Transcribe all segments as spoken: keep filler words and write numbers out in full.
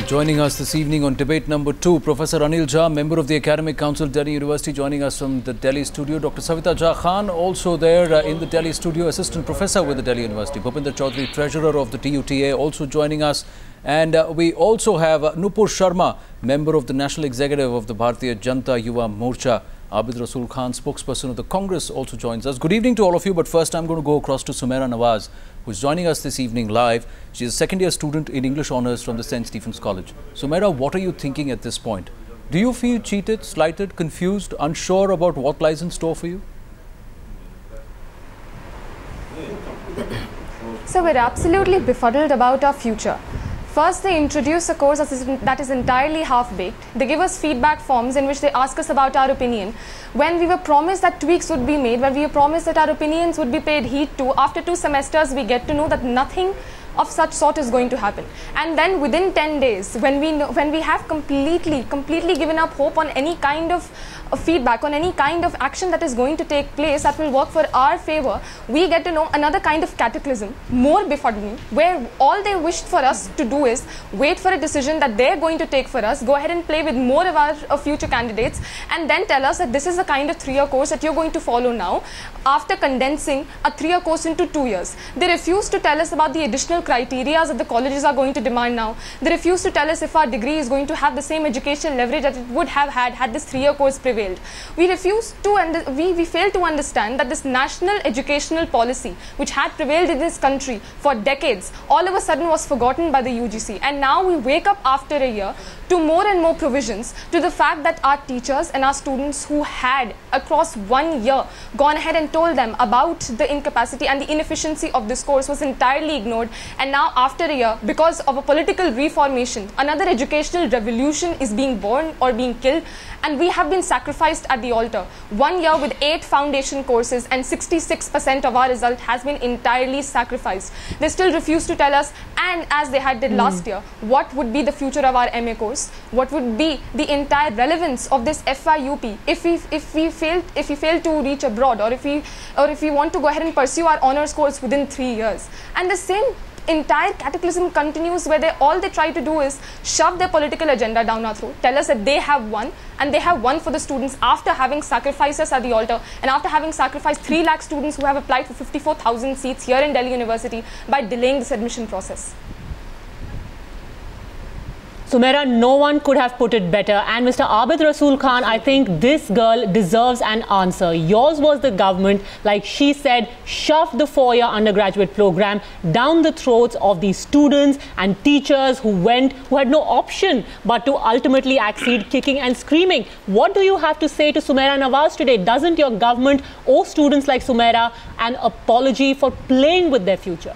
Joining us this evening on debate number two, Professor Anil Jha, member of the Academic Council, Delhi University, joining us from the Delhi studio. Doctor Savita Jha Khan, also there uh, in the Delhi studio, assistant professor with the Delhi University. Bhupinder Chaudhary, treasurer of the T U T A, also joining us. And uh, we also have uh, Nupur Sharma, member of the National Executive of the Bharatiya Janata Yuva Morcha. Abid Rasool Khan, spokesperson of the Congress, also joins us. Good evening to all of you, but first I'm going to go across to Sumaira Nawaz, who is joining us this evening live. She is a second year student in English Honours from the Saint Stephen's College. Sumaira, what are you thinking at this point? Do you feel cheated, slighted, confused, unsure about what lies in store for you? So we're absolutely befuddled about our future. First, they introduce a course that is entirely half-baked. They give us feedback forms in which they ask us about our opinion. When we were promised that tweaks would be made, when we were promised that our opinions would be paid heed to, after two semesters we get to know that nothing of such sort is going to happen. And then within ten days, when we know, when we have completely, completely given up hope on any kind of uh, feedback, on any kind of action that is going to take place that will work for our favor, we get to know another kind of cataclysm, more befuddling, where all they wished for us to do is wait for a decision that they're going to take for us, go ahead and play with more of our uh, future candidates, and then tell us that this is the kind of three-year course that you're going to follow now, after condensing a three-year course into two years. They refuse to tell us about the additional criteria that the colleges are going to demand now. They refuse to tell us if our degree is going to have the same educational leverage that it would have had had this three-year course prevailed. We refuse to, and we, we fail to understand that this national educational policy, which had prevailed in this country for decades, all of a sudden was forgotten by the U G C. And now we wake up after a year to more and more provisions, to the fact that our teachers and our students who had across one year gone ahead and told them about the incapacity and the inefficiency of this course was entirely ignored. And now after a year, because of a political reformation, another educational revolution is being born or being killed, and we have been sacrificed at the altar. One year with eight foundation courses and sixty-six percent of our result has been entirely sacrificed. They still refuse to tell us, and as they had did mm. last year, what would be the future of our M A course? What would be the entire relevance of this F Y U P if we if we fail if we fail to reach abroad, or if we or if we want to go ahead and pursue our honors course within three years? And the same entire cataclysm continues, where they all they try to do is shove their political agenda down our throat, tell us that they have won, and they have won for the students after having sacrificed us at the altar, and after having sacrificed three lakh students who have applied for fifty-four thousand seats here in Delhi University by delaying this admission process. Sumaira, no one could have put it better. And Mister Abid Rasool Khan, I think this girl deserves an answer. Yours was the government, like she said, shoved the four-year undergraduate program down the throats of these students and teachers who went, who had no option but to ultimately accede kicking and screaming. What do you have to say to Sumaira Nawaz today? Doesn't your government owe students like Sumaira an apology for playing with their future?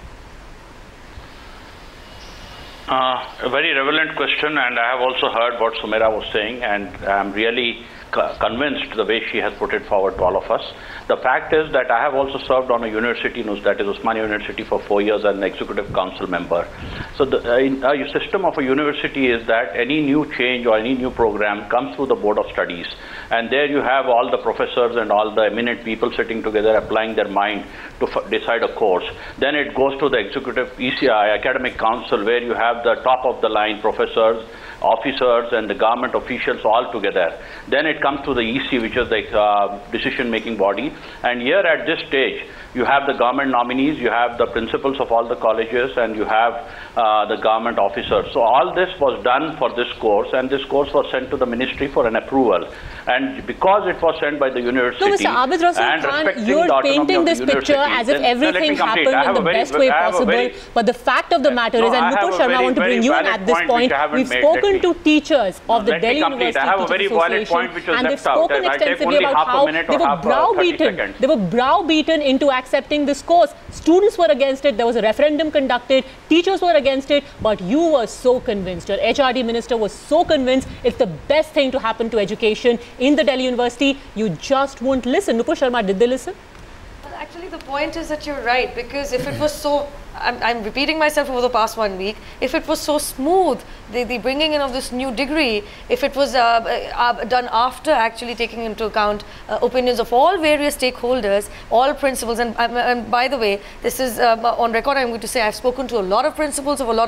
Uh, a very relevant question, and I have also heard what Sumaira was saying, and I'm really convinced the way she has put it forward to all of us. The fact is that I have also served on a university, that is Osmania University, for four years as an executive council member. So the uh, system of a university is that any new change or any new program comes through the board of studies, and there you have all the professors and all the eminent people sitting together applying their mind to f decide a course. Then it goes to the executive E C I, academic council, where you have the top of the line professors, officers and the government officials all together. Then it comes to the E C, which is the uh, decision-making body. And here at this stage, you have the government nominees, you have the principals of all the colleges, and you have uh, the government officers. So all this was done for this course, and this course was sent to the ministry for an approval. And because it was sent by the university, so Mister Abid Rasool Khan, you're painting this picture as if everything happened in the best way possible. But the fact of the matter is, and Nupur Sharma, I want to bring you in at this point, we've spoken to teachers of the Delhi University Teachers Association, and they've spoken extensively about how they were browbeaten. They were browbeaten into accepting this course. Students were against it. There was a referendum conducted. Teachers were against it. But you were so convinced. Your H R D minister was so convinced it's the best thing to happen to education in the Delhi University. You just won't listen. Nupur Sharma, did they listen? Well, actually, the point is that you're right, because if it was so, I'm, I'm repeating myself over the past one week, if it was so smooth, the, the bringing in of this new degree, if it was uh, uh, done after actually taking into account uh, opinions of all various stakeholders, all principals, and, and by the way, this is uh, on record, I'm going to say I've spoken to a lot of principals of a lot of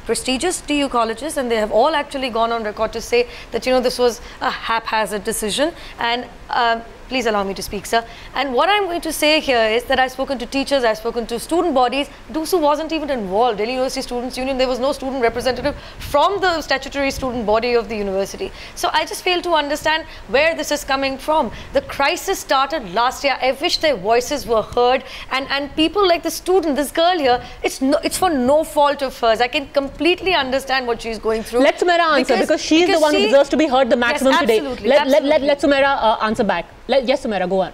prestigious T U colleges, and they have all actually gone on record to say that, you know, this was a haphazard decision. And uh, please allow me to speak, sir. And what I'm going to say here is that I've spoken to teachers, I've spoken to student bodies. D U S U wasn't even involved. Delhi University Students' Union, there was no student representative from the statutory student body of the university. So I just fail to understand where this is coming from. The crisis started last year. I wish their voices were heard. And, and people like the student, this girl here, it's, no, it's for no fault of hers. I can completely understand what she's going through. Let Sumaira answer, because, because she's because the one she, who deserves to be heard the maximum yes, today. Absolutely, let, absolutely. let, let, let Sumaira uh, answer back. Let, yes, Sumaira, go on.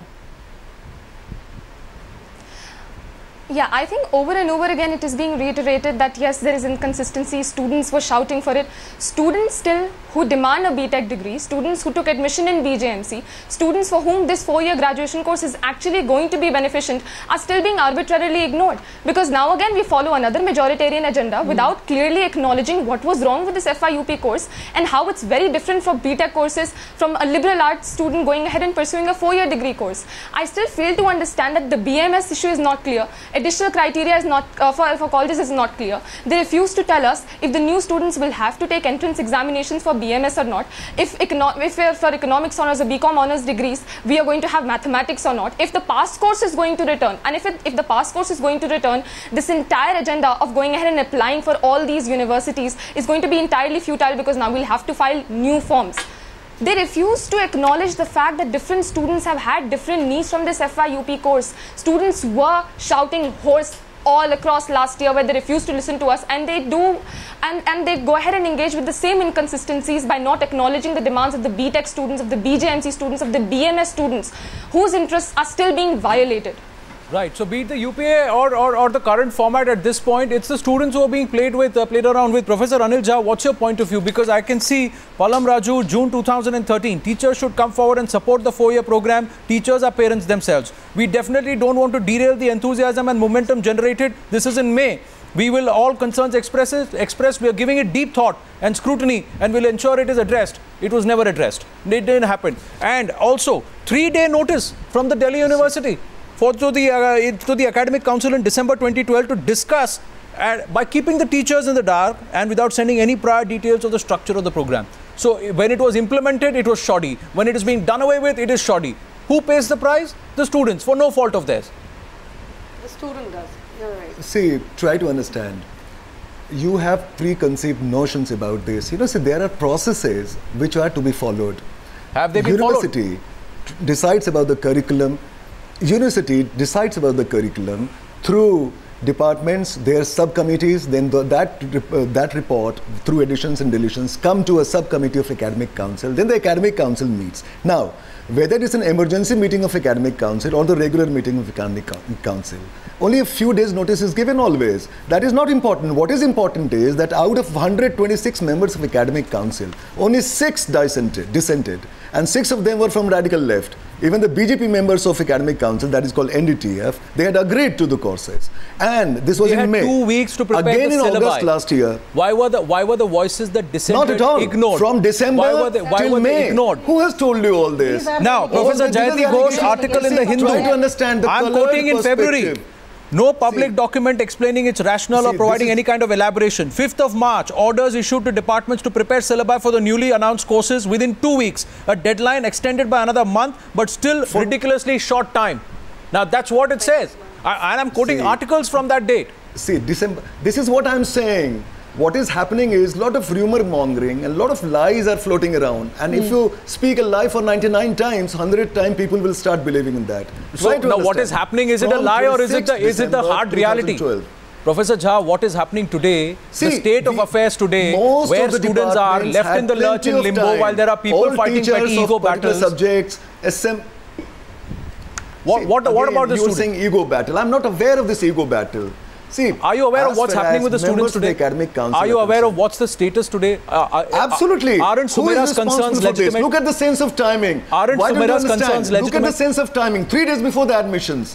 Yeah, I think over and over again it is being reiterated that yes, there is inconsistency. Students were shouting for it. Students still who demand a B Tech degree, students who took admission in B J M C, students for whom this four-year graduation course is actually going to be beneficent are still being arbitrarily ignored. Because now again we follow another majoritarian agenda mm. without clearly acknowledging what was wrong with this F I U P course and how it's very different from B Tech courses, from a liberal arts student going ahead and pursuing a four-year degree course. I still fail to understand that the B M S issue is not clear. Additional criteria is not uh, for, for colleges is not clear. They refuse to tell us if the new students will have to take entrance examinations for B M S or not. If, econo if we're for economics honors or B Com honors degrees, we are going to have mathematics or not. If the past course is going to return, and if, it, if the past course is going to return, this entire agenda of going ahead and applying for all these universities is going to be entirely futile, because now we'll have to file new forms. They refuse to acknowledge the fact that different students have had different needs from this F I U P course. Students were shouting hoarse all across last year where they refused to listen to us, and they do and, and they go ahead and engage with the same inconsistencies by not acknowledging the demands of the B Tech students, of the B J M C students, of the B M S students, whose interests are still being violated. Right, so be it the U P A or, or, or the current format at this point, it's the students who are being played with, uh, played around with. Professor Anil Jha, what's your point of view? Because I can see Palam Raju, June two thousand thirteen, teachers should come forward and support the four-year program. Teachers are parents themselves. We definitely don't want to derail the enthusiasm and momentum generated. This is in May. We will all concerns express, express, we are giving it deep thought and scrutiny, and will ensure it is addressed. It was never addressed. It didn't happen. And also, three-day notice from the Delhi University for to the uh, to the Academic Council in December twenty twelve to discuss uh, by keeping the teachers in the dark and without sending any prior details of the structure of the program. So when it was implemented, it was shoddy. When it is being done away with, it is shoddy. Who pays the price? The students, for no fault of theirs. The student does. You're right. See, try to understand. You have preconceived notions about this. You know, see, there are processes which are to be followed. Have they been University followed? decides about the curriculum. University decides about the curriculum through departments, their subcommittees, then the, that, uh, that report through additions and deletions come to a subcommittee of Academic Council, then the Academic Council meets. Now, whether it is an emergency meeting of Academic Council or the regular meeting of Academic Council, only a few days notice is given always. That is not important. What is important is that out of one hundred twenty-six members of Academic Council, only six dissented, dissented and six of them were from radical left. Even the B J P members of Academic Council, that is called N D T F, they had agreed to the courses. And this was they in had May. two weeks to prepare Again the in syllabi. August last year. Why were the why were the voices that dissented Not at all. ignored? From December why were they, why till were May. They ignored? Who has told you all this? Now, Professor Jayati Ghosh article in the Hindu. Try to understand the I'm quoting in February. No public See, document explaining its rationale see, or providing any kind of elaboration. fifth of March, orders issued to departments to prepare syllabi for the newly announced courses within two weeks. A deadline extended by another month, but still for ridiculously short time. Now, that's what it says. I, and I'm quoting see, articles from that date. See, December. This is what I'm saying. What is happening is a lot of rumor mongering and a lot of lies are floating around. And mm. if you speak a lie for ninety-nine times, one hundred times, people will start believing in that. So now what is happening? Is it a lie or is it the, is it the hard reality? Professor Jha, what is happening today, See, the state of the, affairs today, where students are left in the lurch in limbo time. while there are people All fighting petty ego battles. Subjects, S M what, See, what, again, what about the you're students? saying ego battle. I'm not aware of this ego battle. See, are you aware of what's happening with the students today? Academic Council are you aware of what's the status today? Uh, uh, Absolutely. Aren't Sumaira's concerns legitimate? Look at the sense of timing. Aren't Sumaira's concerns legitimate? Look at the sense of timing. Three days before the admissions.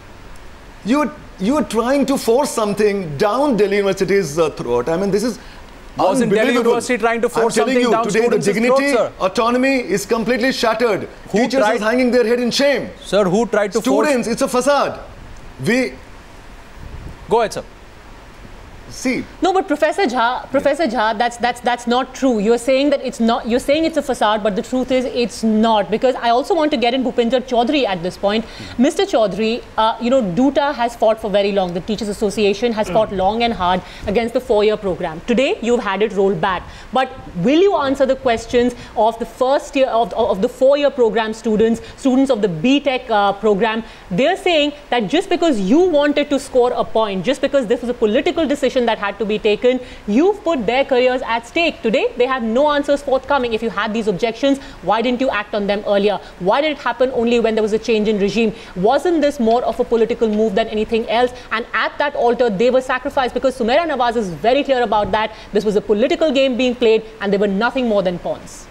You you are trying to force something down Delhi University's uh, throat. I mean, this is Wasn't Delhi University trying to force something you, down today students' the dignity, throat, sir? autonomy is completely shattered. Who Teachers tried, are hanging their head in shame. Sir, who tried to Students, force... it's a facade. We... Go ahead, sir. See. No, but Professor Jha, Professor Jha, that's that's that's not true. You're saying that it's not. You're saying it's a facade, but the truth is it's not. Because I also want to get in Bhupinder Chaudhary at this point. Mm-hmm. Mister Chaudhary, uh, you know, D U T A has fought for very long. The Teachers Association has mm-hmm. fought long and hard against the four-year program. Today, you've had it rolled back. But will you answer the questions of the first year of, of the four-year program students, students of the B Tech uh, program? They're saying that just because you wanted to score a point, just because this was a political decision that had to be taken, you've put their careers at stake. Today, they have no answers forthcoming. If you had these objections, why didn't you act on them earlier? Why did it happen only when there was a change in regime? Wasn't this more of a political move than anything else? And at that altar, they were sacrificed, because Sumaira Nawaz is very clear about that. This was a political game being played, and they were nothing more than pawns.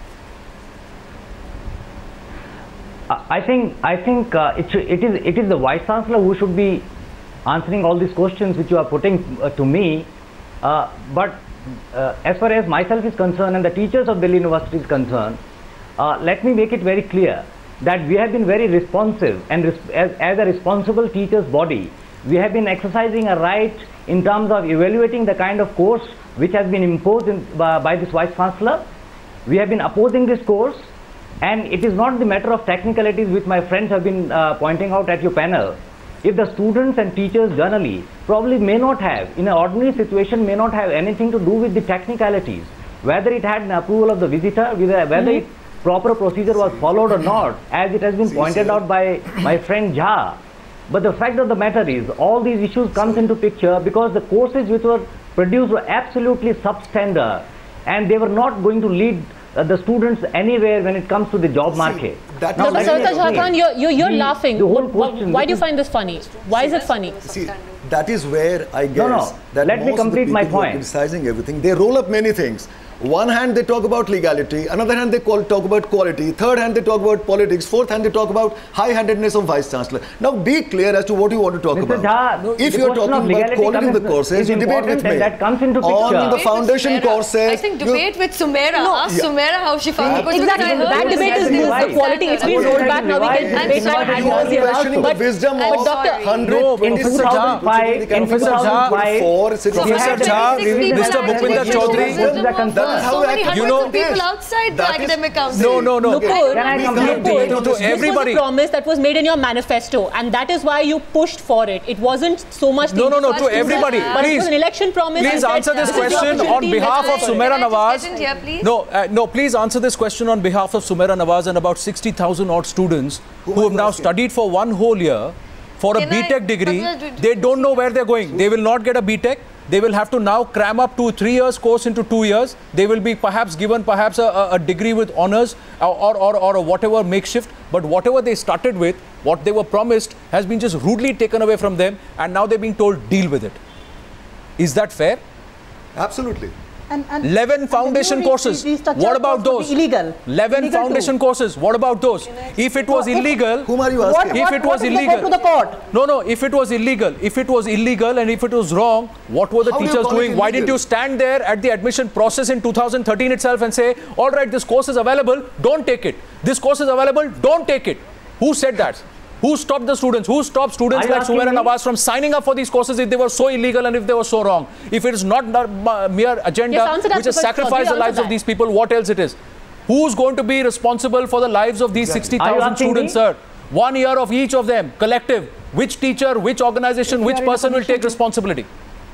I think I think uh, it, it is it is the Vice Chancellor who should be answering all these questions which you are putting uh, to me. Uh, but uh, as far as myself is concerned and the teachers of Delhi University is concerned, uh, let me make it very clear that we have been very responsive, and res as, as a responsible teachers body, we have been exercising a right in terms of evaluating the kind of course which has been imposed in, by, by this Vice Chancellor. We have been opposing this course, and it is not the matter of technicalities which my friends have been uh, pointing out at your panel. If the students and teachers generally probably may not have, in an ordinary situation, may not have anything to do with the technicalities, whether it had an approval of the visitor, whether, whether mm-hmm. it, proper procedure was followed or not, as it has been pointed out by my friend Jha. But the fact of the matter is, all these issues comes into picture because the courses which were produced were absolutely substandard, and they were not going to lead Uh, the students anywhere when it comes to the job market. See, that now, Doctor Savita Jha Khan, you're, you're, you're the, laughing. The whole question, why do you find this funny? Why is it funny? See, that is where I guess no, no. that Let most me complete of the my people point. who are criticizing everything, they roll up many things. One hand they talk about legality, another hand they call, talk about quality, third hand they talk about politics, fourth hand they talk about high-handedness of Vice Chancellor. Now be clear as to what you want to talk Mister about. Jha, no, if you are talking about quality in the courses, you debate with me. That comes into on picture. the foundation courses. I think debate with Sumaira. No. Ask yeah. Sumaira how she found it. Exactly. The that debate is the right. quality. It's been rolled back. Now we can debate that and you are questioning the wisdom of in two thousand five, in two thousand five, Professor Jha, Mister Bhupinder Chaudhary, you know, people outside the academic council. No, no, no. Nupur, Nupur, to, to everybody. This was a promise that was made in your manifesto, and that is why you pushed for it. It wasn't so much. No, no, no. To everybody, but please. It was an election promise. Please answer this question on behalf of Sumaira Nawaz. Here, no, uh, no. Please answer this question on behalf of Sumaira Nawaz and about sixty thousand odd students who, who have now asking? studied for one whole year for Can a B Tech degree. They don't know where they're going. They will not get a B Tech. They will have to now cram up to three years course into two years. They will be perhaps given perhaps a, a degree with honors or, or, or, or whatever makeshift. But whatever they started with, what they were promised has been just rudely taken away from them. And now they're being told, deal with it. Is that fair? Absolutely. And, and, eleven foundation courses. What about those? Illegal. eleven illegal foundation too. courses. What about those? If it was no, illegal, if, whom are you asking? What, if what, it was what illegal, to the court? No, no. If it was illegal, if it was illegal, and if it was wrong, what were the How teachers do doing? Why didn't you stand there at the admission process in two thousand thirteen itself and say, "All right, this course is available. Don't take it. This course is available. Don't take it." Who said that? Who stopped the students? Who stopped students like Sumaira Nawaz from signing up for these courses if they were so illegal and if they were so wrong? If it is not a mere agenda yes, which has sacrificed the lives that. of these people, what else it is? Who's going to be responsible for the lives of these exactly. sixty thousand students, me? sir? One year of each of them, collective. Which teacher, which organization, which person will take responsibility?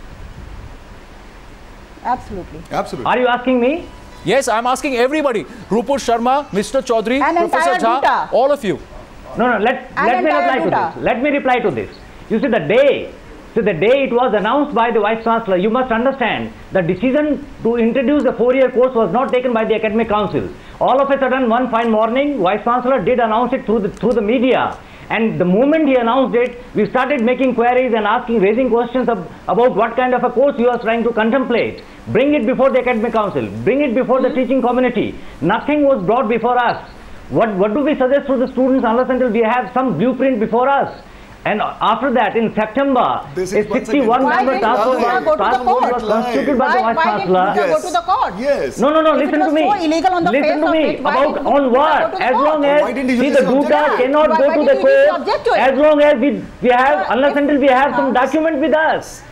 Absolutely. Absolutely. Are you asking me? Yes, I'm asking everybody. Rupur Sharma, Mister Chaudhary, and Professor Jha, all of you. No, no, let, let me reply to this. Let me reply to this. You see, the day, see, the day it was announced by the Vice Chancellor, you must understand, the decision to introduce the four-year course was not taken by the Academic Council. All of a sudden, one fine morning, Vice Chancellor did announce it through the, through the media. And the moment he announced it, we started making queries and asking, raising questions of, about what kind of a course you are trying to contemplate. Bring it before the Academic Council. Bring it before the teaching community. Nothing was brought before us. What, what do we suggest to the students unless until we have some blueprint before us? And after that, in September, a sixty-one member task force was constituted by the Vice Chancellor. Why didn't you go to the court? Yes. No, no, no, if listen to me. So illegal on the listen to me. It, about on what? As long as, see, the D U T A cannot why, go why to the court, as long as we, we have, unless until we have some document with us.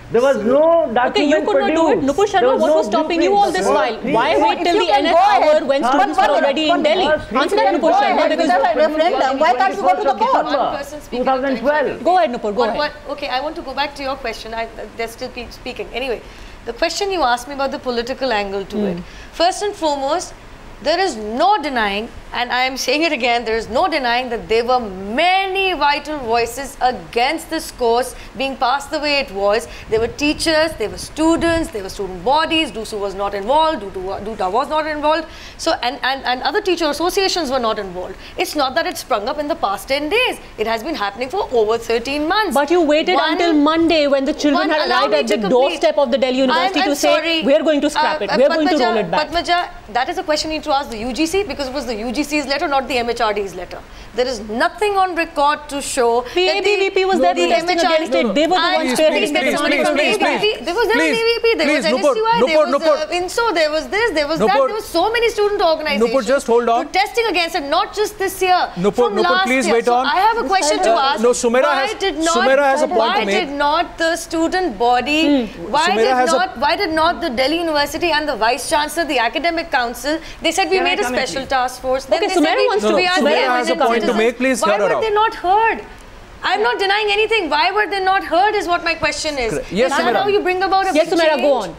There was no document Okay, you could produced. not do it. Nupur Sharma, was what no was stopping you all this while? Why So wait if till you the can nth go ahead, hour when one- students one were minute, already one in Delhi? minute. Answer that, Nupur Go Sharma, ahead, because because the referendum, why can't you go to the court? One person speaking. two thousand twelve. Go ahead, Nupur, go What- ahead. what- okay, I want to go back to your question. I, they're still keep speaking. Anyway, the question you asked me about the political angle to it. First and foremost, there is no denying, and I am saying it again, there is no denying that there were many vital voices against this course being passed the way it was. There were teachers, there were students, there were student bodies, D U S U was not involved, D U T A was not involved, so and, and, and other teacher associations were not involved. It's not that it sprung up in the past ten days. It has been happening for over thirteen months. But you waited One- until Monday when the children one, had allow arrived me at to the complete. doorstep of the Delhi University I'm- I'm to say, sorry. we're going to scrap Uh, it, uh, we're going to Padmaja, roll it back. Padmaja, that is a question you need to ask the U G C, because it was the U G C's letter, not the M H R D's letter. There is nothing on record to show The that A B V P was there the protesting M H R D against it. They were the I- ones please, spearheading please, the please, money from the please, A B V P. please, There was an Please, A B V P, there please, was Nupur, N S U I, there Nupur, was Nupur. uh, INSO, there was this, there was that. Nupur. There were so many student organizations Nupur, just hold on. protesting against it, not just this year, Nupur, from Nupur, last please year. wait So on. I have a question to Uh, ask. no, Sumaira why has- did not, Sumaira has a point why to make. did not the student body, why Sumaira did has a- not, why did not the Delhi University and the Vice Chancellor, the Academic Council, they said we Can I made a come in, special please? task force. Then Okay, they said Sumaira we- wants to- we are Sumaira the has a emergent point to citizens. make. Please Why hear her were out. they not heard? I'm not denying anything. Why were they not heard is what my question is. Correct. Yes, is that Sumaira. how you bring about a Yes, big Sumaira, change? go on.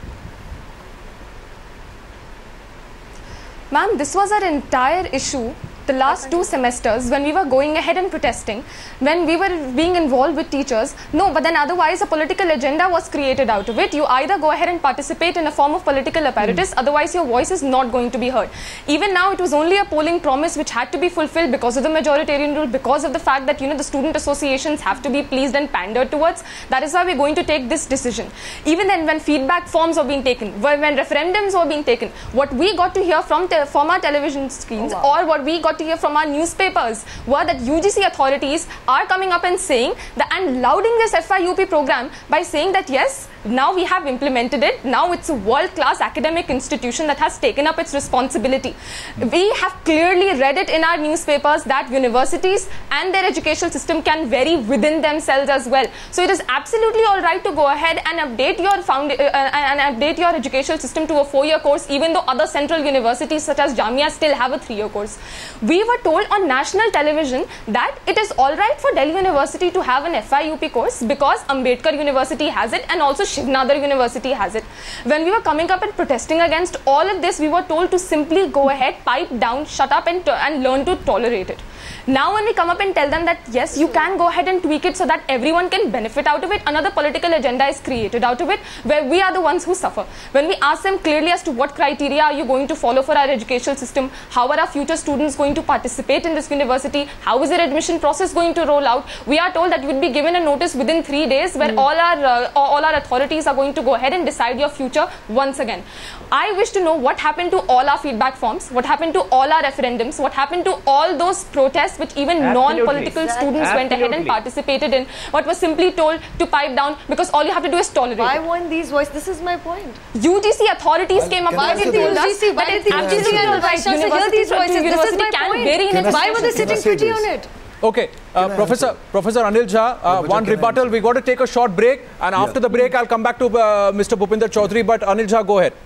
Ma'am, this was our entire issue the last two semesters when we were going ahead and protesting, when we were being involved with teachers. No, but then otherwise a political agenda was created out of it. You either go ahead and participate in a form of political apparatus, mm. otherwise your voice is not going to be heard. Even now it was only a polling promise which had to be fulfilled because of the majoritarian rule, because of the fact that, you know, the student associations have to be pleased and pandered towards. That is why we're going to take this decision. Even then when feedback forms were being taken, when, when referendums were being taken, what we got to hear from, te from our television screens, oh, wow. or what we got to hear from our newspapers were that U G C authorities are coming up and saying that, and lauding this F I U P program by saying that yes, now we have implemented it. Now it's a world-class academic institution that has taken up its responsibility. Mm. We have clearly read it in our newspapers that universities and their educational system can vary within themselves as well. So it is absolutely all right to go ahead and update your found uh, and update your educational system to a four-year course, even though other central universities such as Jamia still have a three-year course. We were told on national television that it is all right for Delhi University to have an F I U P course because Ambedkar University has it and also Shiv Nadar University has it. When we were coming up and protesting against all of this, we were told to simply go ahead, pipe down, shut up and, and learn to tolerate it. Now when we come up and tell them that yes, you can go ahead and tweak it so that everyone can benefit out of it, another political agenda is created out of it where we are the ones who suffer. When we ask them clearly as to what criteria are you going to follow for our educational system, how are our future students going to participate in this university, how is their admission process going to roll out, we are told that you would be given a notice within three days where mm. all our uh, all our authorities are going to go ahead and decide your future once again. I wish to know what happened to all our feedback forms, what happened to all our referendums, what happened to all those protests which even non-political exactly. students Absolutely. went ahead and participated in, what was simply told to pipe down because all you have to do is tolerate. Why it. weren't these voices? This is my point. U G C authorities well, came up why and did the told U G C, us why that did the U G C and Vice Chancellor hear these voices? This is my point. Why were they sitting pretty on it? Okay, uh, Professor Professor Anil Jha, uh, one rebuttal. We got to take a short break, and yeah. after the break, I'll come back to uh, Mister Bhupinder Chaudhary. But Anil Jha, go ahead.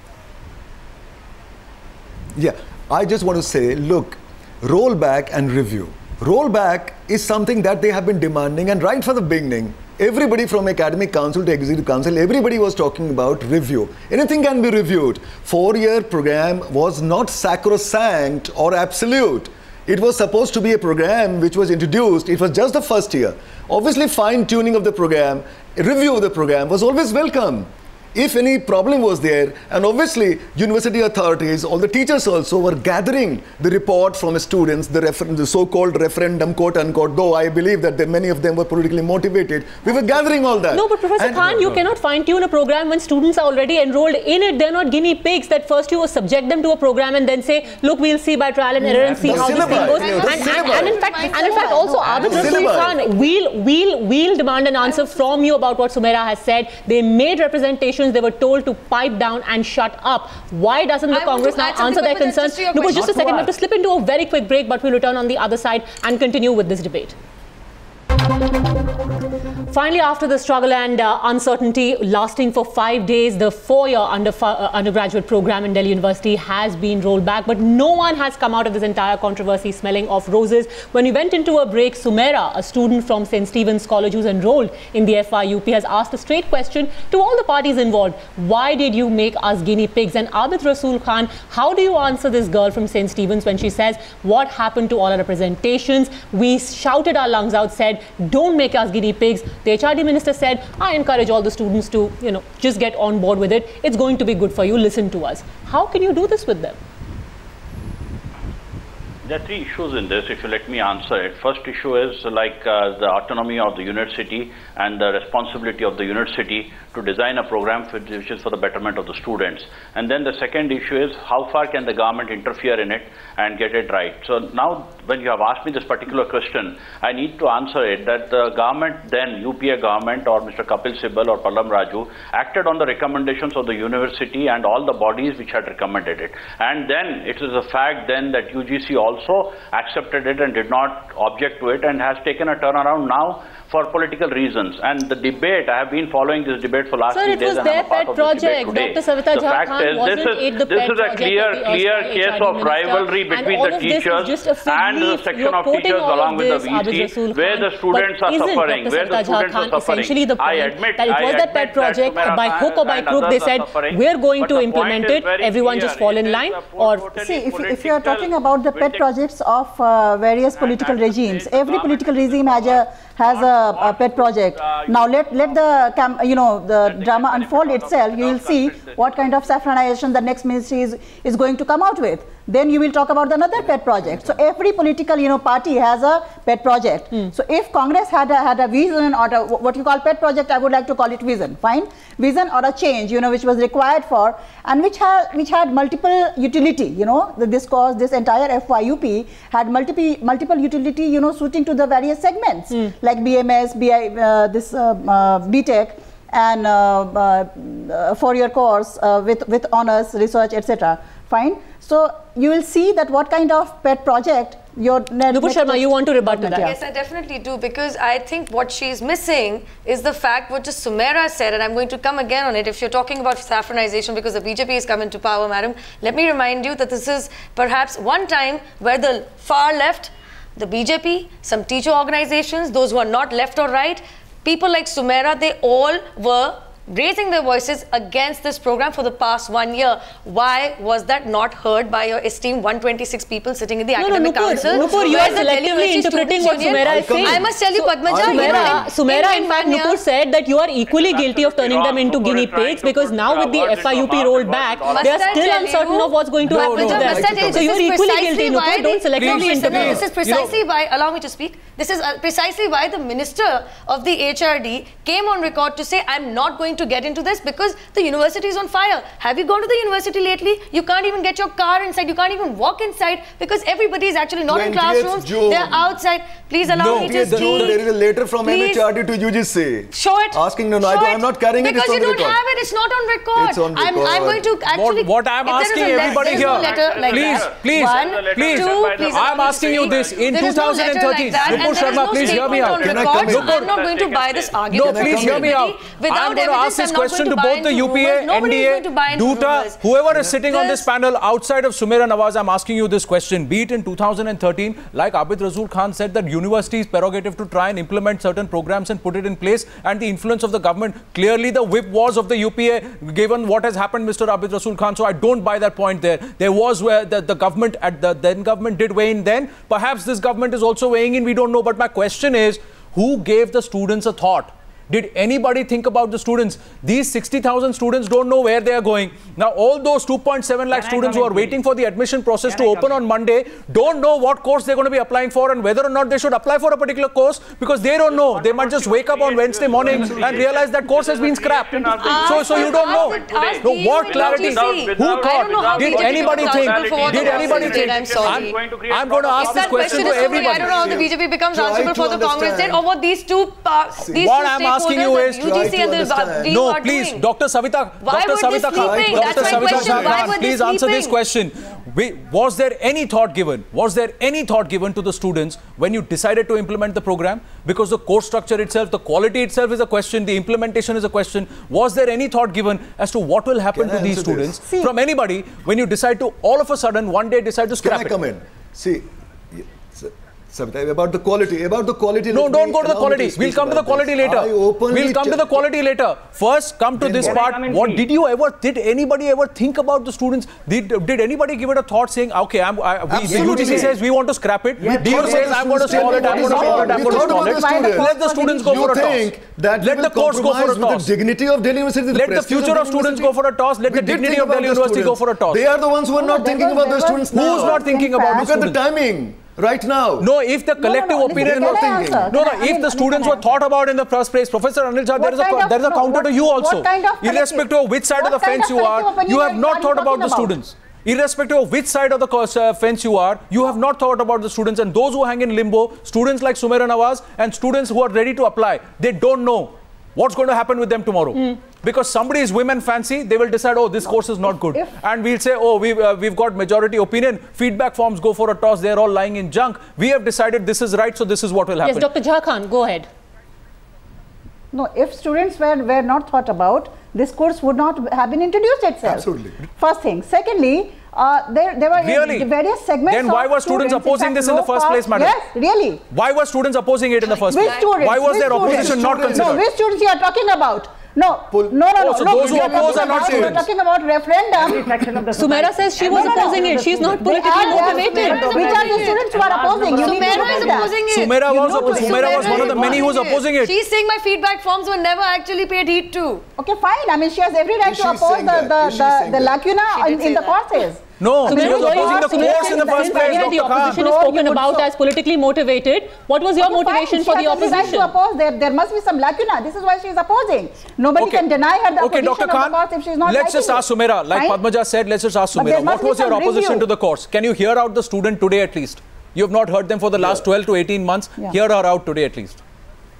Yeah, I just want to say, look, roll back and review. Rollback is something that they have been demanding, and right from the beginning, everybody from academic council to executive council, everybody was talking about review. Anything can be reviewed. Four-year program was not sacrosanct or absolute. It was supposed to be a program which was introduced. It was just the first year. Obviously, fine-tuning of the program, review of the program was always welcome. If any problem was there, and obviously university authorities, all the teachers also were gathering the report from students, the, the so-called referendum, quote unquote, though I believe that there, many of them were politically motivated. We were gathering all that. No, but Professor and Khan, you cannot fine-tune a program when students are already enrolled in it. They're not guinea pigs that first you subject them to a program and then say, look, we'll see by trial and error and see the how syllabi. This thing goes. Yeah, and, and, and in fact, and in fact also, Abid Rasool Khan, we'll, we'll, we'll demand an answer from you about what Sumaira has said. They made representations. They were told to pipe down and shut up. Why doesn't the I Congress now answer their concerns? No, but just a second, we have to slip into a very quick break, but we'll return on the other side and continue with this debate. Finally, after the struggle and uh, uncertainty lasting for five days, the four-year under, uh, undergraduate program in Delhi University has been rolled back. But no one has come out of this entire controversy smelling of roses. When we went into a break, Sumaira, a student from Saint Stephen's College who's enrolled in the F I U P, has asked a straight question to all the parties involved. Why did you make us guinea pigs? And Abid Rasool Khan, how do you answer this girl from Saint Stephen's when she says, what happened to all our representations? We shouted our lungs out, said, don't make us guinea pigs. The H R D minister said, I encourage all the students to, you know, just get on board with it. It's going to be good for you. Listen to us. How can you do this with them? There are three issues in this, if you let me answer it. First issue is like uh, the autonomy of the university and the responsibility of the university to design a program for, which is for the betterment of the students. And then the second issue is how far can the government interfere in it and get it right. So now when you have asked me this particular question, I need to answer it that the government then, U P A government or Mister Kapil Sibal or Pallam Raju acted on the recommendations of the university and all the bodies which had recommended it. And then it is a fact then that U G C also also accepted it and did not object to it and has taken a turnaround now for political reasons. And the debate, I have been following this debate for last Sir, three days and I'm a part of this debate today. Doctor Savita The fact Khan is, this is, this is a clear, clear case of rivalry between the teachers and the section of teachers along with the V C, where the students are suffering, where the students are suffering. Essentially the point I admit, that it was that pet project, by hook or by crook, they said, we're going to implement it, everyone just fall in line. Or see, if, if you are talking about the pet projects of uh, various political regimes, every political regime has a has a, a pet project. Now let let the cam, you know the drama unfold itself. You will see what kind of saffronization the next ministry is is going to come out with. Then you will talk about another pet project. So every political you know party has a pet project. Mm. So if Congress had a, had a vision or a, what you call pet project, I would like to call it vision. Fine, vision or a change you know which was required for and which had which had multiple utility. You know this cause this entire F Y U P had multiple multiple utility you know suiting to the various segments. Mm. Like B M S, B I, uh, this uh, uh, B Tech, and uh, uh, four-year course uh, with with honors, research, et cetera. Fine. So you will see that what kind of pet project your Nupur Sharma, you want to rebut to that? Yes, I definitely do, because I think what she's missing is the fact what just Sumaira said, and I'm going to come again on it. If you're talking about saffronization because the B J P has come into power, madam, let me remind you that this is perhaps one time where the far left, the B J P, some teacher organizations, those who are not left or right, people like Sumaira, they all were raising their voices against this program for the past one year. Why was that not heard by your esteemed one hundred twenty-six people sitting in the no, academic no, Nupur, council? Nupur, you are selectively interpreting what Sumaira is saying. I must tell you, so, Padmaja, Sumaira, in, Sumaira in, in fact, Nupur said that you are equally guilty of turning them into guinea pigs because now with the F I U P rolled back, they are still uncertain of what's going to happen to them. So you are equally guilty, Nupur. Don't selectively interpret. This is precisely why, allow me to speak, this is precisely why the Minister of the H R D came on record to say, I'm not going to get into this because Because the university is on fire. Have you gone to the university lately? You can't even get your car inside. You can't even walk inside because everybody is actually not in classrooms. June. They're outside. Please allow no, me to speak. No, there is a letter from Please. M H R D to U G C. Show it. Asking no, no, I, I'm not carrying because it. Because you don't record. have it. It's not on record. It's on record. I'm, I'm going to actually. What, what I'm asking everybody here. No like please, that. please, One, please. Two, please I'm asking you this. In two thousand thirteen, no Nupur Sharma, no please hear me out. Can I come in? I'm not going to buy this argument. No, please hear me out. I'm going to ask this question to both the U P A, N D A, Duta, whoever is sitting on this panel outside of Sumaira Nawaz. I'm asking you this question. Be it in two thousand thirteen, like Abid Rasool Khan said, that university's prerogative to try and implement certain programs and put it in place, and the influence of the government. Clearly, the whip was of the U P A, given what has happened, Mister Abid Rasool Khan. So I don't buy that point there. There was where the, the government, at the then government did weigh in then. Perhaps this government is also weighing in. We don't know. But my question is, who gave the students a thought? Did anybody think about the students? These sixty thousand students don't know where they are going. Now, all those two point seven lakh students who are waiting for the admission process to open on Monday don't know what course they're going to be applying for and whether or not they should apply for a particular course because they don't know. They might just wake up on Wednesday morning and realize that course has been scrapped. So, so you don't know. No, what clarity? Who thought? Did anybody think? Did anybody think? I'm, I'm going to ask this question to everybody. I don't know how the B J P becomes answerable for the Congress did or what these two these two asking you is U G C and the no, please, Doctor Savita, Doctor Savita Khan, Doctor Savita Khan, please answer this question. we, was there any thought given? Was there any thought given to the students when you decided to implement the program? Because the course structure itself, the quality itself is a question, the implementation is a question. Was there any thought given as to what will happen to these students from anybody when you decide to all of a sudden one day decide to scrap it? Can I come in? See, Savita, about the quality, about the quality. No, don't go to the quality. We'll come to the quality later. We'll come to the quality later. First, come to this part. What did you ever, did anybody ever think about the students? Did, did anybody give it a thought saying, okay, I'm, I, we, the U G C says we want to scrap it. D U says I'm going to stall it, I'm going to stall it, I'm going to stall it. Let the students go for a toss. Let the course go for a toss. The dignity of Delhi University. Let the future of students go for a toss. Let the dignity of Delhi University go for a toss. They are the ones who are not thinking about the students now. Who's not thinking about the students? Look at the timing. Right now. No, if the collective no, no, opinion was thinking. No, no, if mean, the students were thought about in the first place, Professor Anil Jha, there is a, there is a no, counter what, to you also. Kind of Irrespective of which side of the fence you are, you have not thought about the students. Irrespective of which side of the uh, fence you are, you have not thought about the students. And those who hang in limbo, students like Sumaira Nawaz and students who are ready to apply, they don't know what's going to happen with them tomorrow. Mm. Because somebody is women fancy, they will decide, oh, this no. course is not good. If and we'll say, oh, we've, uh, we've got majority opinion. Feedback forms go for a toss. They're all lying in junk. We have decided this is right, so this is what will happen. Yes, Doctor Jha Khan, go ahead. No, if students were, were not thought about, this course would not have been introduced itself. Absolutely. First thing. Secondly, Uh, there, there were really? various segments. Then why were students, students opposing in this in the first place, madam? Yes, really. Why were students opposing it in the first which place? Students? Why was which their students? opposition not considered? No, which students you are talking about? No, Pull. no, no, oh, no. So no, those who oppose are not students. We are talking about referendum. Sumaira says she was no, no, opposing no. it. She's not politically motivated. Which are the students who are opposing? Sumaira is opposing it. Sumaira was, Sumaira was one of the many who was opposing it. She's saying my feedback forms were never actually paid heed to. Okay, fine. I mean, she has every right to oppose the, the, the, the lacuna in, in the courses. No, so she was opposing the course in the first place, Doctor The opposition is spoken about as politically motivated. What was your motivation for the opposition? To oppose. There, there must be some lacuna. This is why she is opposing. Nobody okay. can deny her the okay, opposition Doctor Khan, of the course if she is not let's just ask Sumaira. Like Fine. Padmaja said, let's just ask Sumaira. What was your opposition review. to the course? Can you hear out the student today at least? You have not heard them for the last yeah. twelve to eighteen months. Yeah. Hear her out today at least.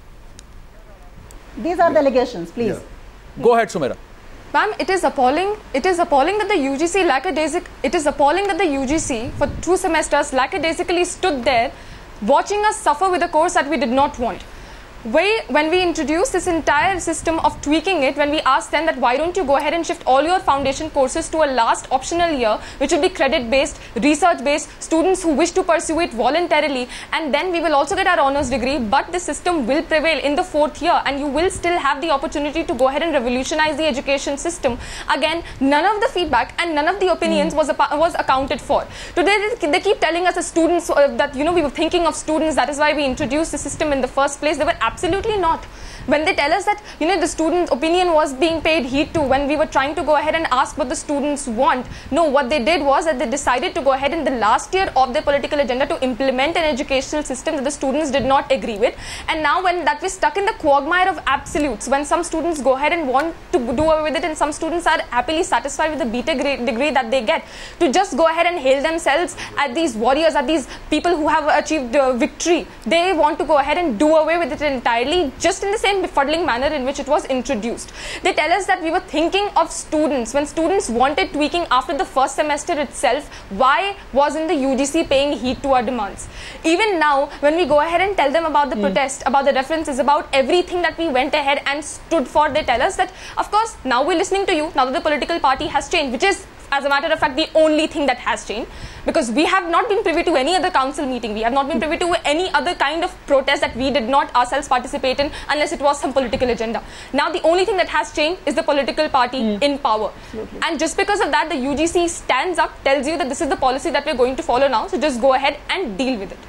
These are yeah. the allegations, please. Yeah. Go ahead, Sumaira. Ma'am, it is appalling. It is appalling that the U G C lackadaisic. It is appalling that the U G C for two semesters lackadaisically stood there, watching us suffer with a course that we did not want. We, when we introduced this entire system of tweaking it, when we asked them that why don't you go ahead and shift all your foundation courses to a last optional year, which will be credit-based, research-based, students who wish to pursue it voluntarily, and then we will also get our honors degree, but the system will prevail in the fourth year, and you will still have the opportunity to go ahead and revolutionize the education system. Again, none of the feedback and none of the opinions mm. was, was accounted for. Today, they, they keep telling us as students uh, that, you know, we were thinking of students, that is why we introduced the system in the first place. They were absolutely not. When they tell us that, you know, the student opinion was being paid heed to when we were trying to go ahead and ask what the students want. No, what they did was that they decided to go ahead in the last year of their political agenda to implement an educational system that the students did not agree with. And now when that we're stuck in the quagmire of absolutes, when some students go ahead and want to do away with it and some students are happily satisfied with the B Tech degree that they get, to just go ahead and hail themselves as these warriors, as these people who have achieved uh, victory. They want to go ahead and do away with it entirely, just in the same befuddling manner in which it was introduced. They tell us that we were thinking of students. When students wanted tweaking after the first semester itself, why wasn't the U G C paying heed to our demands? Even now, when we go ahead and tell them about the mm. protest, about the references, about everything that we went ahead and stood for, they tell us that, of course, now we're listening to you, now that the political party has changed, which is, as a matter of fact, the only thing that has changed, because we have not been privy to any other council meeting. We have not been privy to any other kind of protest that we did not ourselves participate in unless it was some political agenda. Now the only thing that has changed is the political party mm. in power. Absolutely. And just because of that, the U G C stands up, tells you that this is the policy that we're going to follow now, so just go ahead and deal with it.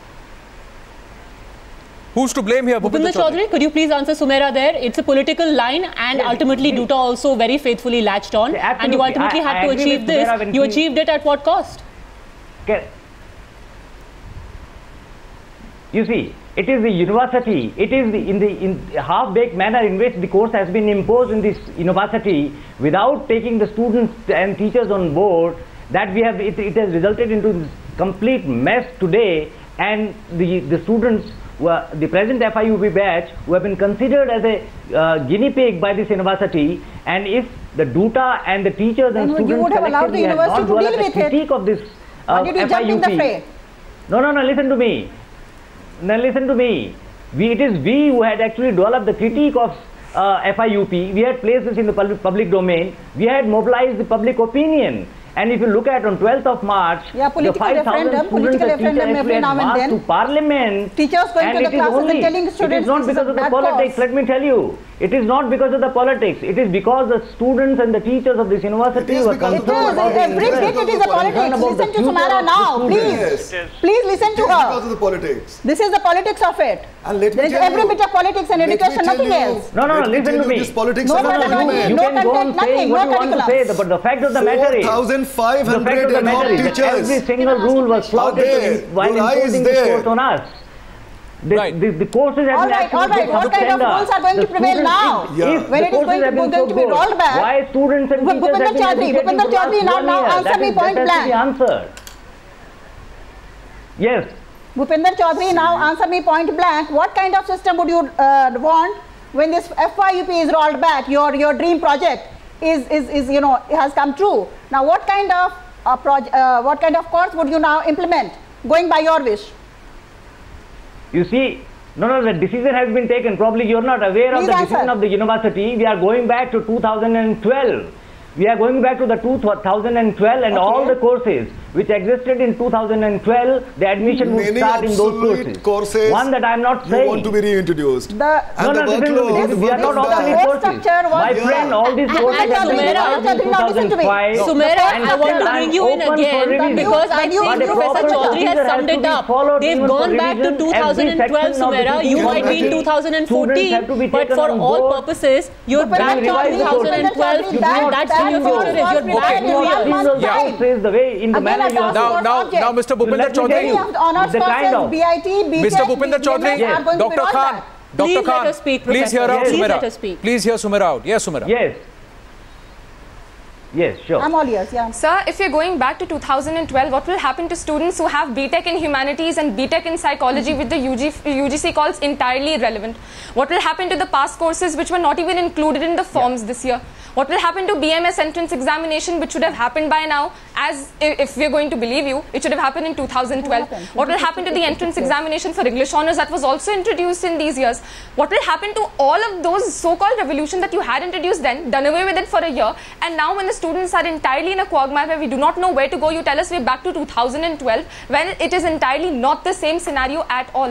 Who's to blame here? Bhupinder Chaudhary, could you please answer Sumaira there? It's a political line, and yes, ultimately Duta also very faithfully latched on, yes, and you ultimately I, had I to achieve this. You achieved it at what cost? Okay. You see, it is the university, it is the, in the in half-baked manner in which the course has been imposed in this university without taking the students and teachers on board, that we have, it, it has resulted into this complete mess today, and the, the students, were, the present F I U P batch, who have been considered as a uh, guinea pig by this university, and if the DUTA and the teachers and, and students you would have allowed the university to deal with critique it. Of this, uh, Why did you F I U P. jump in the fray? No, no, no, listen to me. Now listen to me. We, it is we who had actually developed the critique of uh, F I U P. We had placed this in the public, public domain. We had mobilized the public opinion. And if you look at on twelfth of March, yeah, the five thousand students and teachers actually had marched to Parliament. Teachers going and to the classes only, and telling students it is not because of the politics, cause. let me tell you. It is not because of the politics. It is because the students and the teachers of this university were concerned about the every bit it is a politics. Listen to Sumaira now, please. Please listen to her. Because of the politics. This is the politics of it. And let there is every bit of politics and education, nothing else. No, no, no, listen to me. This politics no, no, no, no, you no can go on saying what you want to say, but the fact of the matter is, four thousand five hundred the matter is that every single rule was flouted while imposing this course on us. The, right. the, the courses have all been right, all right. What kind of rules are going the to prevail now? If, yeah. When it is going, to, going so to be rolled back? Why students and teachers Bhupinder have been Chaudhary, Bhupinder Chaudhary, now, now answer me point blank. Answered. Yes. Bhupinder Chaudhary, now answer me point blank. What kind of system would you uh, want when this F Y U P is rolled back? Your your dream project is is is you know has come true. Now, what kind of uh, project? Uh, what kind of course would you now implement? Going by your wish. You see. No, no, the decision has been taken. Probably you're not aware Please of the answer. decision of the university. We are going back to two thousand twelve. We are going back to the two thousand twelve and okay. all the courses which existed in two thousand twelve, the admission would Many start in those courses. courses. One that I am not you saying. want to be reintroduced. The, no, no, listen to me. We are not offering courses. My yeah. friend, all these courses have been started in two thousand five. Sumaira, I want to bring you in again because I think Professor Chaudhary has summed it up. They've gone back to two thousand twelve, Sumaira. You might be in two thousand fourteen, but for all purposes, you're back to two thousand twelve. That's where your future is. You're back two years. Yeah. The way in the manner you now, now, now, Mister Bhupinder Chaudhary, the kind of B I T, B Tech, Mister Bhupinder Chaudhary, yes. Doctor Khan, Doctor Khan, let us speak, please hear out yes. Sumaira. Please let us speak. Please hear Sumaira out. Yes, Sumaira. Yes. Yes, sure. I'm all ears, yeah. Sir, if you're going back to two thousand twelve, what will happen to students who have B Tech in Humanities and B Tech in Psychology with the U G, U G C calls entirely irrelevant? What will happen to the past courses which were not even included in the forms yeah. this year? What will happen to B M S entrance examination which should have happened by now? As if we're going to believe you, it should have happened in two thousand twelve. What will happen to the entrance examination for English Honours that was also introduced in these years? What will happen to all of those so-called revolution that you had introduced then, done away with it for a year, and now when the students are entirely in a quagmire where we do not know where to go, you tell us we're back to two thousand twelve, when it is entirely not the same scenario at all.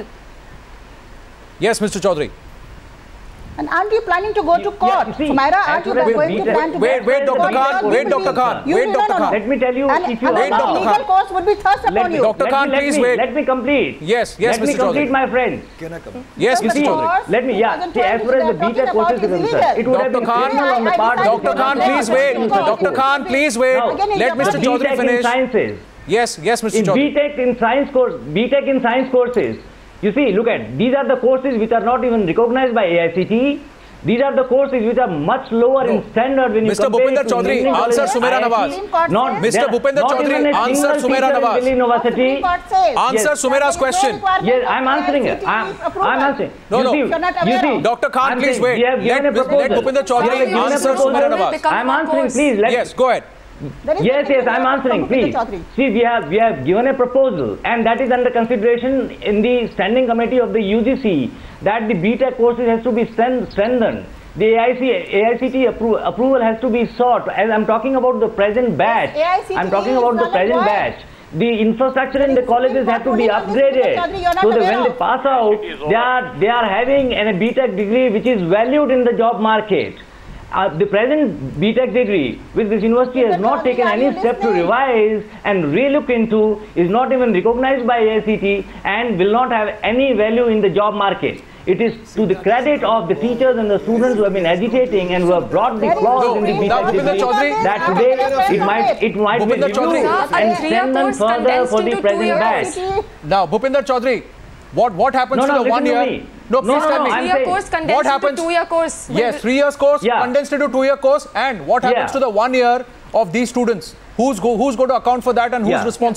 Yes, Mister Chaudhary. And aren't you planning to go to court? Yeah, see, Sumaira, aren't you wait, going wait, to plan to wait, go wait, to Doctor court? Khan, wait, Doctor Khan, You wait, no, Doctor no, no. Khan. Let me tell you, and, if you and allow. the legal course would be thrust upon you. Doctor Khan, let please me, wait. Let me complete. Yes, yes, Let me Mister complete, Chaudhary. my friend. Can I come? Yes, Mister See, Chaudhary. let me, yeah, see, as far as the B Tech courses are concerned, it would have been criminal on the part of Doctor Khan, please wait. Doctor Khan, please wait. Let Mister Chaudhary finish. Sciences. Yes, yes, Mister In Chaudhary. B Tech in science course, B Tech in science courses, you see, look at, these are the courses which are not even recognized by A I C T E. These are the courses which are much lower no. in standard when Mister you compare Bhupinder it to Chaudhary, answer Sumaira Nawaz. Not, Mister Bhupinder Chaudhary, answer Sumaira Nawaz. University. Answer Yes. Sumaira's question. Yes, I'm answering it. I'm, I'm answering. No, you no. See, You're not you aware see, of. Doctor Khan, I'm please saying, wait. We have given Let, a proposal. let Bhupinder Chaudhary We have answer given a Sumaira proposal. Nawaz. I'm answering, please. Let Yes, go ahead. Yes, yes, I'm answering, please. See, we have, we have given a proposal and that is under consideration in the standing committee of the U G C that the B Tech courses has to be strengthened. The A I C T E appro approval has to be sought. As I'm talking about the present batch, yes, I'm talking about the present batch. The infrastructure in the colleges have to be upgraded so that when they pass out, they are, they are having a B Tech degree which is valued in the job market. Uh, the present B Tech degree, which this university has not taken any step to revise and relook into, is not even recognized by A I C T E and will not have any value in the job market. It is to the credit of the teachers and the students who have been agitating and who have brought the clause in the B Tech degree that today it might it might be reviewed and strengthened further for the present batch. Now, Bhupinder Chaudhary, what what happens no, no, to the one year? Me. No, please no, no, tell no, me. Three-year course condensed what happens? to two-year course. Yes, three years course yeah. condensed into two-year course. And what happens yeah. to the one year of these students? Who's go, who's going to account for that and who's yeah. responsible?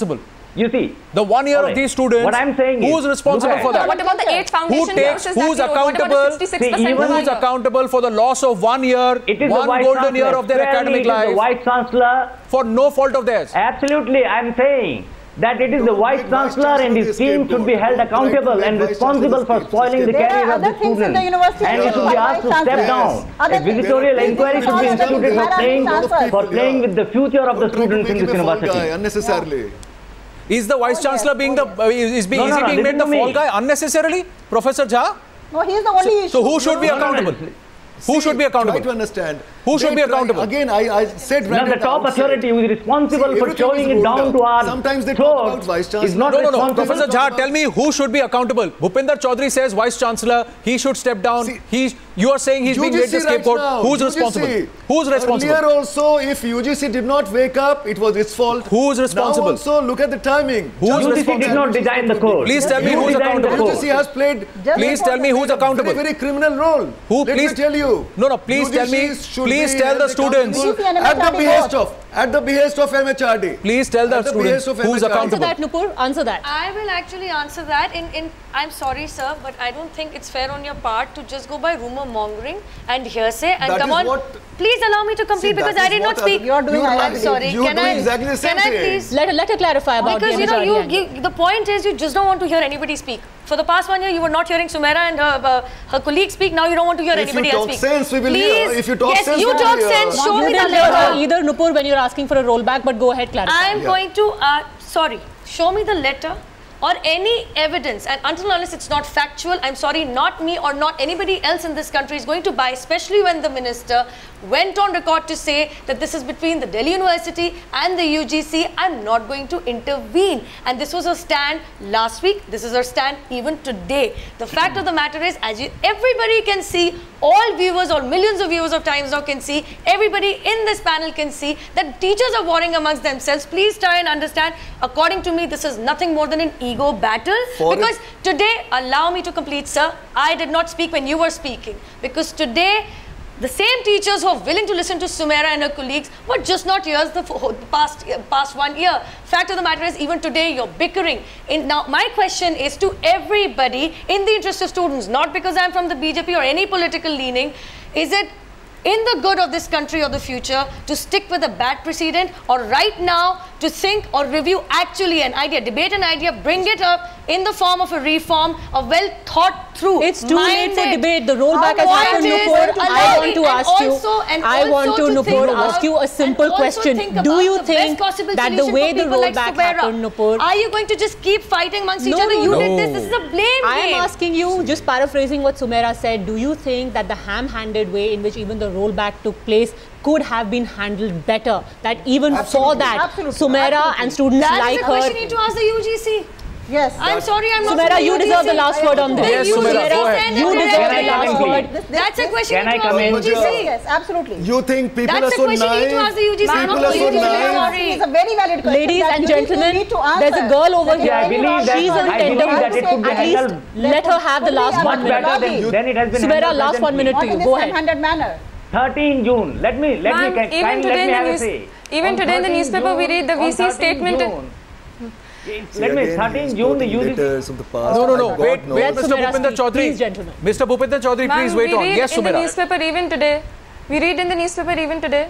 You see, the one year right. of these students, what I'm saying who's is, responsible for that? What about the eight foundation Who takes, courses who's that accountable? See, even who's accountable for the loss of one year, it is one the golden year of their Clearly academic it life, is the Vice Chancellor, for no fault of theirs? Absolutely, I'm saying that it is the Vice Chancellor and his team should be held accountable and responsible for spoiling the career of the students. And he should be asked to step down. A visitorial inquiry should be instituted for playing, for playing with the future of the students in this university. Unnecessarily. Is the Vice Chancellor being the uh, is being, no, is no, he being no, made the fall me. guy unnecessarily, Professor Jha? No, he is the only so, issue. So who should no, be no, accountable? No, no. Who See, should be accountable? Try to understand. Who should they be try, accountable? Again, I, I said right now the top authority who is responsible See, for showing it down to our Sometimes they talk about Vice Chancellor. is not no, no, no. responsible. Professor Jha, tell me who should be accountable. Bhupinder Chaudhary says Vice Chancellor, he should step down. See, he, you are saying he's being made the scapegoat. Right Who's U G C, responsible? Who's responsible? Earlier also, if U G C did not wake up, it was its fault. Who's responsible? Now also, look at the timing. Who's U G C did not design the code. Please tell me who's accountable. U G C has played. Please tell me who's accountable. Very, very criminal role. Who? Let Please me tell you. No, no. Please tell me. Please tell the students. At the behest of, at the behest of M H R D. Please tell the students who's accountable. Answer that, Nupur. Answer that. I will actually answer that. In, in, I'm sorry, sir, but I don't think it's fair on your part to just go by rumor mongering and hearsay and that come on. What, please allow me to complete see, because I did not speak. You are doing. I'm sorry. You can are doing I? exactly the same can I thing. please? Let her, let her clarify about because the you know M H R D you, you the point is you just don't want to hear anybody speak. For the past one year, you were not hearing Sumaira and her, uh, her colleagues speak. Now you don't want to hear if anybody else speak. If you talk sense, we will Please. hear. If you talk yes, sense, you we will talk hear. sense. Show you me the didn't letter. hear either, Nupur, when you're asking for a rollback, but go ahead, clarify. I'm yeah. going to, uh, sorry, show me the letter or any evidence, and until unless it's not factual, I'm sorry, not me or not anybody else in this country is going to buy, especially when the minister went on record to say that this is between the Delhi University and the U G C. I'm not going to intervene. And this was her stand last week. This is her stand even today. The fact of the matter is, as you, everybody can see, all viewers or millions of viewers of Times Now can see, everybody in this panel can see that teachers are warring amongst themselves. Please try and understand, according to me, this is nothing more than an ego battle. For because today, allow me to complete, sir, I did not speak when you were speaking. Because today, the same teachers who are willing to listen to Sumaira and her colleagues were just not yours the past, past one year. Fact of the matter is, even today, you're bickering. In, now, my question is to everybody in the interest of students, not because I'm from the B J P or any political leaning, is it in the good of this country or the future to stick with a bad precedent, or right now to think or review actually an idea, debate an idea, bring it up in the form of a reform, a well thought through. It's too late for debate. The rollback Our has happened, point is, Nupur. I want to and ask also- you. and I want also to, to Nupur, think about- ask you a simple and also question. think Do about you the think best possible that the solution way for the people like rollback Sumaira? happened, Nupur? Are you going to just keep fighting amongst each No, other? no, You no. did this. This is a blame I game. am asking you, just paraphrasing what Sumaira said, do you think that the ham-handed way in which even the rollback took place could have been handled better? That even Absolutely. for that, Absolutely. Sumaira Absolutely. and students That like is the question her. you need to ask the U G C. Yes. I'm sorry, I'm not Sumaira, from the you U G C. deserve the last word on this. Yes, You Sumaira, deserve go the ahead. stand You and deserve correct the it. last word. This- this- That's a this- question Can you I need to come ask in? the U G C. Yes, absolutely. You think people That's are the so question you need to ask the U G C. naive? I'm People not are the so U G C. naive. Sorry. It's a very valid question. Ladies that and you need to- gentlemen, need to answer. there's a girl over That here. is I believe very that- She's on wrong. I tender. believe that it could be At least handled let her have the last Much one much minute. better than, than it has been Sumaira, handled last one presently. minute Not to in you. this Go ahead. ham-handed manner. thirteenth June. Let me let me Ma'am, can, even can, today let in me the have news- a say. even On today in the thirteenth newspaper, we June- read the on V C thirteenth statement. June, See, Let me, again, thirteenth he's June, the quoting U G C. letters of the past. No, no, no. God Wait, knows. wait, Let Mister Sumaira Bhupinder speak, Chaudhary. please, gentlemen. Mister Bhupinder Chaudhary, Ma'am, please wait we on. read Yes, in the Sumaira. newspaper even today. We read in the newspaper even today.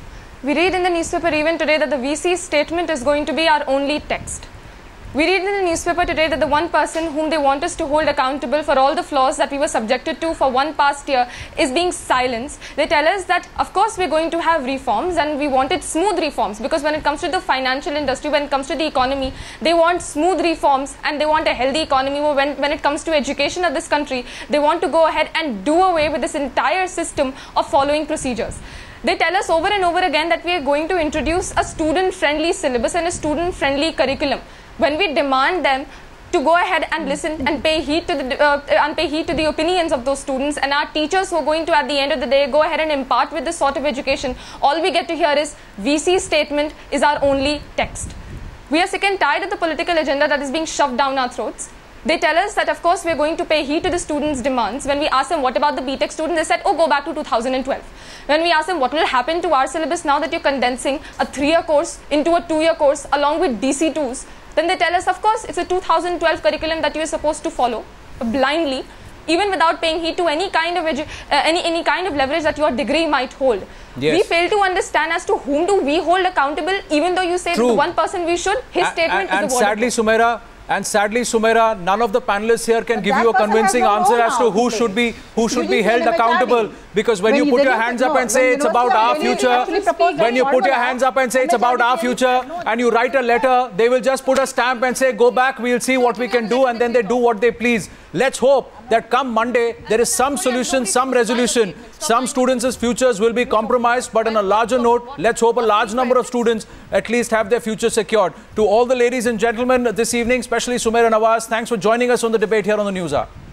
We read in the newspaper even today that the V C's statement is going to be our only text. We read in the newspaper today that the one person whom they want us to hold accountable for all the flaws that we were subjected to for one past year is being silenced. They tell us that, of course, we're going to have reforms and we wanted smooth reforms, because when it comes to the financial industry, when it comes to the economy, they want smooth reforms and they want a healthy economy. When, when it comes to education of this country, they want to go ahead and do away with this entire system of following procedures. They tell us over and over again that we are going to introduce a student-friendly syllabus and a student-friendly curriculum. When we demand them to go ahead and listen and pay heed to the uh, and pay heed to the opinions of those students, and our teachers who are going to, at the end of the day, go ahead and impart with this sort of education, all we get to hear is V C's statement is our only text. We are sick and tired of the political agenda that is being shoved down our throats. They tell us that, of course, we are going to pay heed to the students' demands. When we ask them, what about the B Tech students? They said, oh, go back to two thousand twelve. When we ask them, what will happen to our syllabus now that you're condensing a three-year course into a two-year course along with D C twos? Then they tell us, of course, it's a two thousand twelve curriculum that you are supposed to follow blindly, even without paying heed to any kind of edu uh, any any kind of leverage that your degree might hold. Yes. We fail to understand as to whom do we hold accountable, even though you say that the one person we should, his and, statement and, is the word. Sadly, Sumaira, and sadly, Sumaira, none of the panelists here can but give you a convincing no answer as to who should be who should be held accountable. Because when, when you put your hands up no, and say it's about our future, when you put your hands up and say it's about our future, and you write a letter, they will just put a stamp and say, go back, we'll see what we can do, and then they do what they please. Let's hope that come Monday, there is some solution, some resolution. Some students' futures will be compromised, but on a larger note, let's hope a large number of students at least have their future secured. To all the ladies and gentlemen this evening, especially Sumaira Nawaz, thanks for joining us on the debate here on the News Hour.